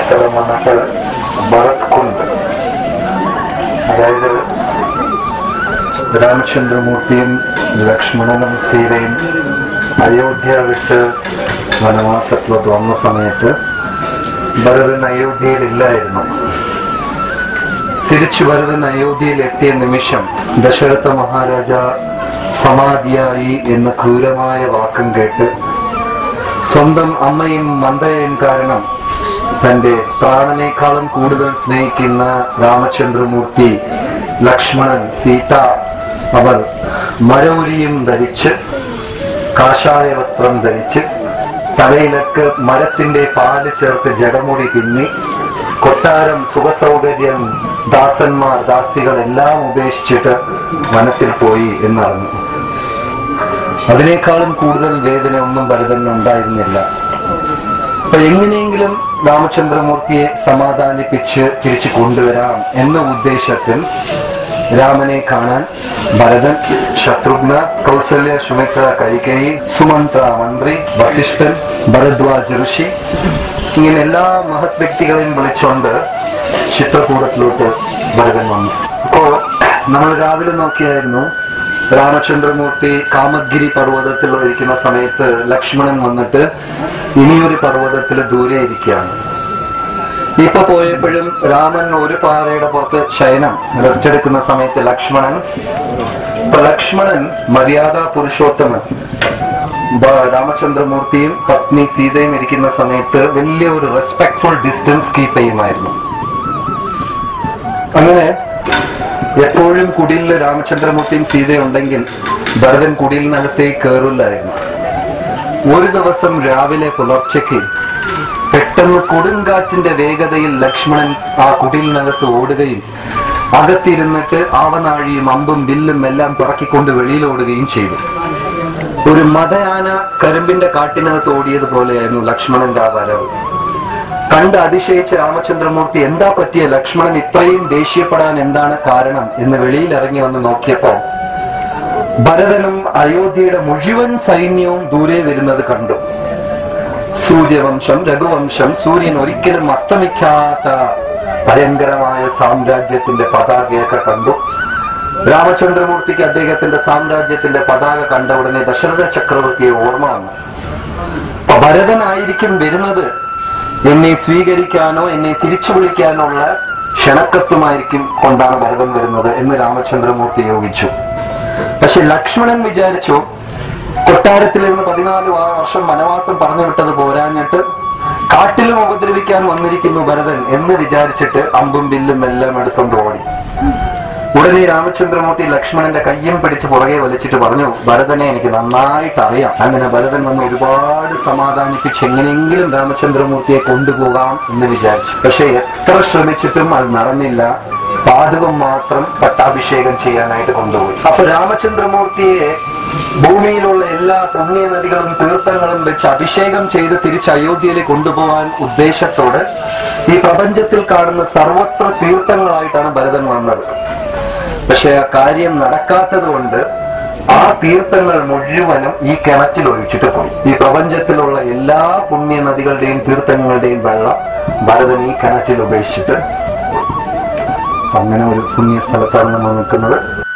സ്ഥലം വന്നിട്ട് ഭരത് കുണ്ട്, അതായത് രാമചന്ദ്രമൂർത്തിയും ലക്ഷ്മണനും സീതയും അയോധ്യ വിട്ട് വനവാസത്തിലോട്ട് വന്ന സമയത്ത് ഭരതൻ അയോധ്യയിലില്ലായിരുന്നു. തിരിച്ചു ഭരതൻ അയോധ്യയിൽ എത്തിയ നിമിഷം ദശരഥ മഹാരാജ സമാധിയായി എന്ന ക്രൂരമായ വാക്കും കേട്ട് സ്വന്തം അമ്മയും മന്ദയും കാരണം തന്റെ പ്രാണനേക്കാളും കൂടുതൽ സ്നേഹിക്കുന്ന രാമചന്ദ്രമൂർത്തി, ലക്ഷ്മണൻ, സീത അവർ മരൗരിയും ധരിച്ച് കാഷായ വസ്ത്രം ധരിച്ച് തലയിലൊക്കെ മരത്തിന്റെ പാല് ചേർത്ത് ജടമുടി പിന്നി കൊട്ടാരം, സുഖസൗകര്യം, ദാസന്മാർ, ദാസികൾ എല്ലാം ഉപേക്ഷിച്ചിട്ട് വനത്തിൽ പോയി എന്നറിഞ്ഞു. അതിനേക്കാളും കൂടുതൽ വേദന ഒന്നും ഭരതന് ഉണ്ടായിരുന്നില്ല. അപ്പൊ എങ്ങനെയെങ്കിലും രാമചന്ദ്രമൂർത്തിയെ സമാധാനിപ്പിച്ച് തിരിച്ചു കൊണ്ടുവരാം എന്ന ഉദ്ദേശത്തിൽ രാമനെ കാണാൻ ഭരതൻ, ശത്രുഘ്ന, കൗസല്യ, സുമിത്ര, കൈകേയി, സുമന്ത്ര മന്ത്രി, വസിഷ്ഠൻ, ഭരദ്വാജ ഋഷി, ഇങ്ങനെ എല്ലാ മഹത് വ്യക്തികളെയും വിളിച്ചുകൊണ്ട് ചിത്രകൂടത്തിലോട്ട് ഭരതൻ വന്നു. അപ്പോ നമ്മൾ രാവിലെ നോക്കിയായിരുന്നു രാമചന്ദ്രമൂർത്തി കാമഗിരി പർവ്വതത്തിൽ ഇരിക്കുന്ന സമയത്ത് ലക്ഷ്മണൻ വന്നിട്ട് ഇനിയൊരു പർവ്വതത്തിൽ ദൂരെ ഇരിക്കുകയാണ്. ഇപ്പൊ പോയപ്പോഴും രാമൻ ഒരു പാറയുടെ പുറത്ത് ശയനം റെസ്റ്റ് എടുക്കുന്ന സമയത്ത് ലക്ഷ്മണൻ മര്യാദാ പുരുഷോത്തമൻ രാമചന്ദ്രമൂർത്തിയും പത്നി സീതയും ഇരിക്കുന്ന സമയത്ത് വലിയ ഒരു റെസ്പെക്ട്ഫുൾ ഡിസ്റ്റൻസ് കീപ്പ് ചെയ്യുമായിരുന്നു. അങ്ങനെ എപ്പോഴും കുടിലിൽ രാമചന്ദ്രമൂർത്തിയും സീതയും ഉണ്ടെങ്കിൽ ഭരതൻ കുടിലിനകത്തേക്ക് കയറില്ലായിരുന്നു. ഒരു ദിവസം രാവിലെ പുലർച്ചയ്ക്ക് പെട്ടെന്ന് കൊടുങ്കാറ്റിന്റെ വേഗതയിൽ ലക്ഷ്മണൻ ആ കുടിലിനകത്ത് ഓടുകയും അകത്തിരുന്നിട്ട് ആവനാഴിയും അമ്പും വില്ലും എല്ലാം പറക്കിക്കൊണ്ട് വെളിയിലോടുകയും ചെയ്തു. ഒരു മതയാന കരിമ്പിന്റെ കാട്ടിനകത്ത് ഓടിയതുപോലെയായിരുന്നു ലക്ഷ്മണന്റെ ആ വരവ്. കണ്ട് അതിശയിച്ച രാമചന്ദ്രമൂർത്തി എന്താ പറ്റിയ, ലക്ഷ്മണൻ ഇത്രയും ദേഷ്യപ്പെടാൻ എന്താണ് കാരണം എന്ന് വെളിയിൽ ഇറങ്ങി വന്ന് നോക്കിയപ്പോ ഭരതനും അയോധ്യയുടെ മുഴുവൻ സൈന്യവും ദൂരെ വരുന്നത് കണ്ടു. സൂര്യവംശം, രഘുവംശം, സൂര്യൻ ഒരിക്കലും അസ്തമിക്കാത്ത ഭയങ്കരമായ സാമ്രാജ്യത്തിന്റെ പതാകയൊക്കെ കണ്ടു. രാമചന്ദ്രമൂർത്തിക്ക് അദ്ദേഹത്തിന്റെ സാമ്രാജ്യത്തിന്റെ പതാക കണ്ട ഉടനെ ദശരഥ ചക്രവർത്തിയെ ഓർമ്മ വന്നു. അപ്പൊ ഭരതനായിരിക്കും വരുന്നത്, എന്നെ സ്വീകരിക്കാനോ എന്നെ തിരിച്ചു വിളിക്കാനോ ഉള്ള ക്ഷണക്കത്തുമായിരിക്കും കൊണ്ടാണ് ഭരതൻ വരുന്നത് എന്ന് രാമചന്ദ്രമൂർത്തി യോജിച്ചു. പക്ഷെ ലക്ഷ്മണൻ വിചാരിച്ചു, കൊട്ടാരത്തിൽ നിന്ന് 14 വർഷം വനവാസം പറഞ്ഞു വിട്ടത് പോരാഞ്ഞിട്ട് കാട്ടിലും ഉപദ്രവിക്കാൻ വന്നിരിക്കുന്നു ഭരതൻ എന്ന് വിചാരിച്ചിട്ട് അമ്പും വില്ലും എല്ലാം എടുത്തോണ്ട് ഓടി. ഉടനെ രാമചന്ദ്രമൂർത്തി ലക്ഷ്മണന്റെ കയ്യും പിടിച്ച് പുറകെ വലിച്ചിട്ട് പറഞ്ഞു, ഭരതനെ എനിക്ക് നന്നായിട്ട് അറിയാം. അങ്ങനെ ഭരതൻ വന്ന് ഒരുപാട് സമാധാനിപ്പിച്ച് എങ്ങനെയെങ്കിലും രാമചന്ദ്രമൂർത്തിയെ കൊണ്ടുപോകാം എന്ന് വിചാരിച്ചു. പക്ഷെ എത്ര ശ്രമിച്ചിട്ടും അത് നടന്നില്ല. പാതകം മാത്രം പട്ടാഭിഷേകം ചെയ്യാനായിട്ട് കൊണ്ടുപോയി. അപ്പൊ രാമചന്ദ്രമൂർത്തിയെ ഭൂമിയിലുള്ള എല്ലാ പുണ്യ നദികളും തീർത്ഥങ്ങളും വെച്ച് അഭിഷേകം ചെയ്ത് തിരിച്ച് അയോധ്യയിലേക്ക് കൊണ്ടുപോകാൻ ഉദ്ദേശത്തോടെ ഈ പ്രപഞ്ചത്തിൽ കാണുന്ന സർവത്ര തീർത്ഥങ്ങളായിട്ടാണ് ഭരതൻ വന്നത്. പക്ഷെ ആ കാര്യം നടക്കാത്തത് കൊണ്ട് ആ തീർത്ഥങ്ങൾ മുഴുവനും ഈ കിണറ്റിൽ ഒഴിച്ചിട്ട് പോയി. ഈ പ്രപഞ്ചത്തിലുള്ള എല്ലാ പുണ്യ നദികളുടെയും തീർത്ഥങ്ങളുടെയും വെള്ളം ഭരതൻ ഈ കിണറ്റിൽ ഉപേക്ഷിച്ചിട്ട് അങ്ങനെ ഒരു പുണ്യ സ്ഥലത്താണ് നമ്മൾ നിൽക്കുന്നത്.